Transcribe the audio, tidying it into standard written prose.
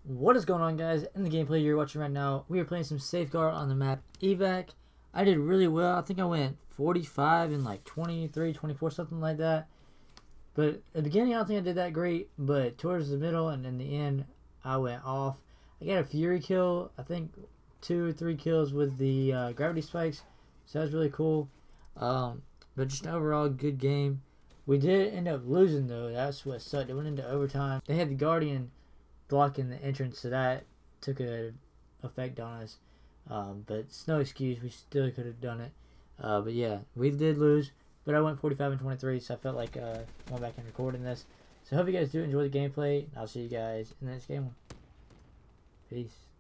What is going on, guys? In the gameplay you're watching right now, we are playing some Safeguard on the map Evac. I did really well. I think I went 45 and like 23, 24, something like that. But at the beginning, I don't think I did that great. But towards the middle and in the end, I went off. I got a Fury kill. I think 2 or 3 kills with the gravity spikes. So that was really cool. But just an overall good game. We did end up losing, though. That's what sucked. It went into overtime. They had the Guardian blocking the entrance, so that took an effect on us. But it's no excuse. We still could have done it. But yeah, we did lose. But I went 45 and 23, so I felt like going back and recording this. So I hope you guys do enjoy the gameplay. I'll see you guys in the next game. Peace.